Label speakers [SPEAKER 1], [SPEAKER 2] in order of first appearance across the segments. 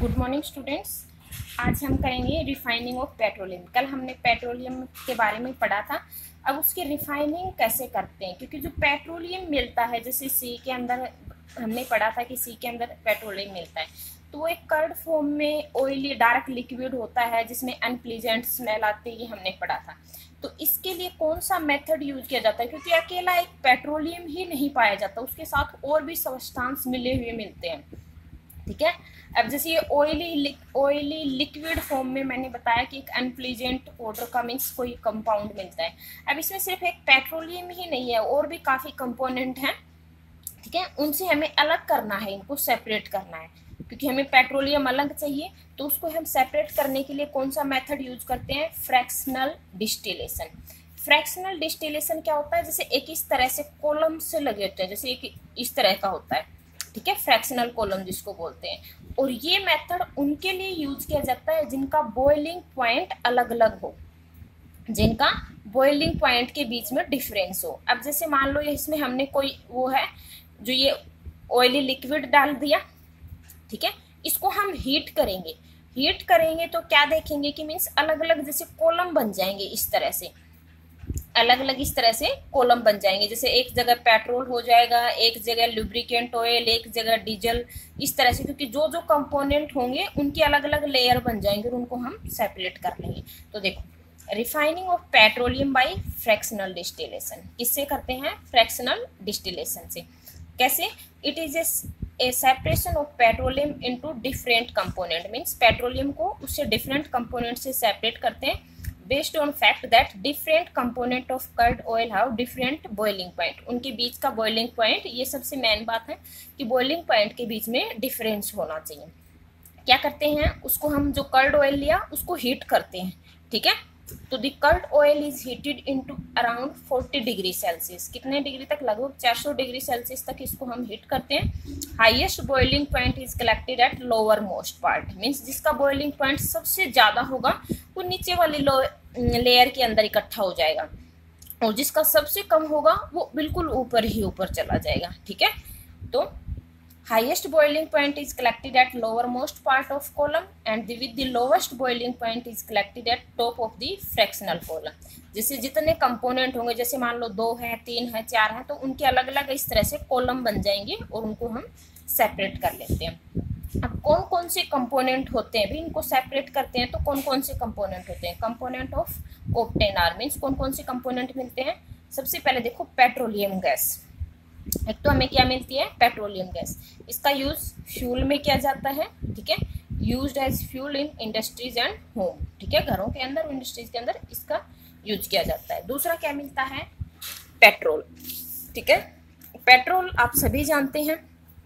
[SPEAKER 1] Good morning students. आज हम करेंगे रिफाइनिंग ऑफ पेट्रोलियम। कल हमने पेट्रोलियम के बारे में पढ़ा था। अब उसकी रिफाइनिंग कैसे करते हैं, क्योंकि जो पेट्रोलियम मिलता है, जैसे सी के अंदर हमने पढ़ा था कि सी के अंदर पेट्रोलियम मिलता है, तो वो एक कर्ड फॉर्म में ऑयली डार्क लिक्विड होता है जिसमें अनप्लीजेंट स्मेल आती है, ये हमने पढ़ा था। तो इसके लिए कौन सा मेथड यूज किया जाता है, क्योंकि अकेला एक पेट्रोलियम ही नहीं पाया जाता, उसके साथ और भी सब्सटेंस मिले हुए मिलते हैं। ठीक है। अब जैसे ये ऑयली लिक्विड फॉर्म में मैंने बताया कि एक अनप्लीजेंट ऑर्डर का मीन्स कोई कंपाउंड मिलता है। अब इसमें सिर्फ एक पेट्रोलियम ही नहीं है, और भी काफ़ी कंपोनेंट हैं। ठीक है, उनसे हमें अलग करना है, इनको सेपरेट करना है, क्योंकि हमें पेट्रोलियम अलग चाहिए। तो उसको हम सेपरेट करने के लिए कौन सा मेथड यूज करते हैं? Fractional distillation. फ्रैक्शनल डिस्टिलेशन क्या होता है? जैसे एक इस तरह से कॉलम से लगे होते हैं, जैसे एक इस तरह का होता है। ठीक है, फ्रैक्शनल कॉलम जिसको बोलते हैं। और ये मेथड उनके लिए यूज किया जाता है जिनका बॉइलिंग पॉइंट अलग अलग हो, जिनका बॉइलिंग पॉइंट के बीच में डिफरेंस हो। अब जैसे मान लो इसमें हमने कोई वो है जो ये ऑयली लिक्विड डाल दिया। ठीक है, इसको हम हीट करेंगे तो क्या देखेंगे कि मीन्स अलग अलग जैसे कॉलम बन जाएंगे, इस तरह से अलग अलग इस तरह से कॉलम बन जाएंगे। जैसे एक जगह पेट्रोल हो जाएगा, एक जगह लुब्रिकेंट ऑयल, एक जगह डीजल, इस तरह से, क्योंकि जो जो कंपोनेंट होंगे उनके अलग अलग लेयर बन जाएंगे और उनको हम सेपरेट कर लेंगे। तो देखो, refining of petroleum by fractional distillation किससे करते हैं? फ्रैक्शनल डिस्टिलेशन से। कैसे? It is a separation of petroleum into different component, means petroleum को उससे डिफरेंट कंपोनेंट से सेपरेट करते हैं based on fact that different component of curd oil have different boiling point। उनके बीच का boiling point, ये सबसे मेन बात है कि boiling point के बीच में डिफरेंस होना चाहिए। क्या करते हैं? उसको हम जो कर्ड ऑयल लिया उसको हीट करते हैं। ठीक है, तो the crude oil is heated into around 40 degree Celsius. कितने डिग्री तक? लगभग 400 डिग्री सेल्सियस तक इसको हम हीट करते हैं। Highest boiling point is collected at lower most part, means जिसका बॉइलिंग पॉइंट सबसे ज़्यादा होगा वो नीचे वाली लेयर के अंदर इकट्ठा हो जाएगा, और जिसका सबसे कम होगा वो बिल्कुल ऊपर ही ऊपर चला जाएगा। ठीक है, तो highest boiling point is collected at lowermost part of column and with the lowest boiling point is collected at top of the fractional column। जैसे जितने कंपोनेंट होंगे, जैसे मान लो 2 है, 3 है, 4 है, तो उनके अलग अलग इस तरह से कॉलम बन जाएंगे और उनको हम सेपरेट कर लेते हैं। अब कौन कौन से कंपोनेंट होते हैं भी इनको सेपरेट करते हैं, तो कौन कौन से कंपोनेंट होते हैं? Component of octane are, means कौन कौन से कंपोनेंट मिलते हैं? सबसे पहले देखो, पेट्रोलियम गैस। एक तो हमें क्या मिलती है? Petroleum gas. इसका यूज फ्यूल में किया जाता है। ठीक है, used as fuel in industries and home. ठीक है, घरों के अंदर, इंडस्ट्रीज के अंदर इसका यूज किया जाता है। दूसरा क्या मिलता है? पेट्रोल। ठीक है, पेट्रोल आप सभी जानते हैं।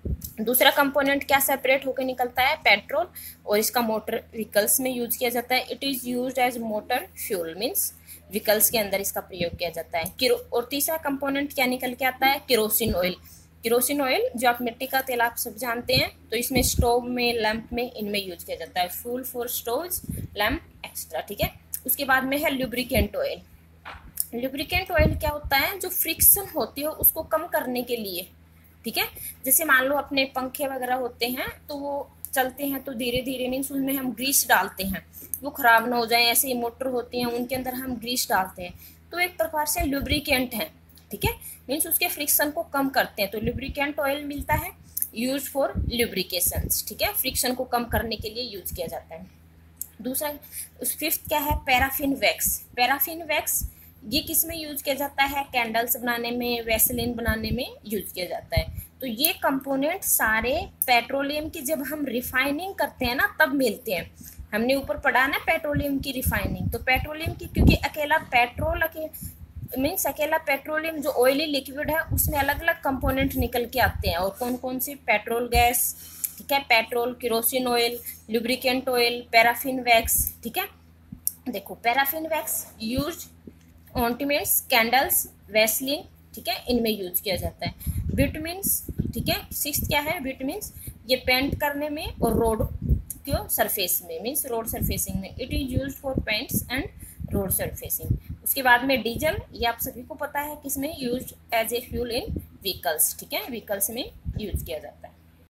[SPEAKER 1] दूसरा कंपोनेंट क्या सेपरेट होकर निकलता है? पेट्रोल। और इसका मोटर व्हीकल्स में यूज किया जाता है। It is used as motor fuel, means vehicles के अंदर इसका प्रयोग किया जाता है। और तीसरा कंपोनेंट क्या निकल के आता है? Kerosene oil. केरोसिन ऑयल जो आप मिट्टी का तेल आप सब जानते हैं, तो इसमें स्टोव में, लैंप में, इनमें यूज किया जाता है। Fuel for stoves, lamp extra. ठीक है, उसके बाद में है लुब्रिकेंट ऑयल। लुब्रिकेंट ऑयल क्या होता है? जो फ्रिक्शन होती है उसको कम करने के लिए। ठीक है, जैसे मान लो अपने पंखे वगैरह होते हैं तो वो चलते हैं तो धीरे धीरे, मीन्स उनमें हम ग्रीस डालते हैं, वो खराब ना हो जाए, ऐसे ही मोटर होती हैं उनके अंदर हम ग्रीस डालते हैं, तो एक प्रकार से लुब्रिकेंट है। ठीक है, मीन्स उसके फ्रिक्शन को कम करते हैं, तो लुब्रिकेंट ऑयल मिलता है, यूज फॉर लुब्रिकेशंस। ठीक है, फ्रिक्शन को कम करने के लिए यूज किया जाता है। दूसरा, फिफ्थ क्या है? Paraffin wax. पैराफिन वैक्स ये किस में यूज किया जाता है? कैंडल्स बनाने में, वैसलीन बनाने में यूज किया जाता है। तो ये कंपोनेंट सारे पेट्रोलियम की जब हम रिफाइनिंग करते हैं ना, तब मिलते हैं। हमने ऊपर पढ़ा ना पेट्रोलियम की रिफाइनिंग, तो पेट्रोलियम की, क्योंकि अकेला पेट्रोलियम जो ऑयली लिक्विड है उसमें अलग अलग कंपोनेंट निकल के आते हैं। और कौन कौन से? पेट्रोल गैस, ठीक है, petrol, kerosene oil, lubricant oil, paraffin wax. ठीक है, देखो, paraffin wax use ornaments, candles, vaseline, ठीक है, इनमें यूज किया जाता है। विटामिन्स, ठीक है, सिक्स्थ क्या है? विटामिन्स, ये पेंट करने में और रोड क्यों सरफेस में, मीन्स रोड सरफेसिंग में। It is use for paints and road surfacing. उसके बाद में डीजल, ये आप सभी को पता है किसमें use as a fuel in vehicles. ठीक है, व्हीकल्स में यूज किया जाता है।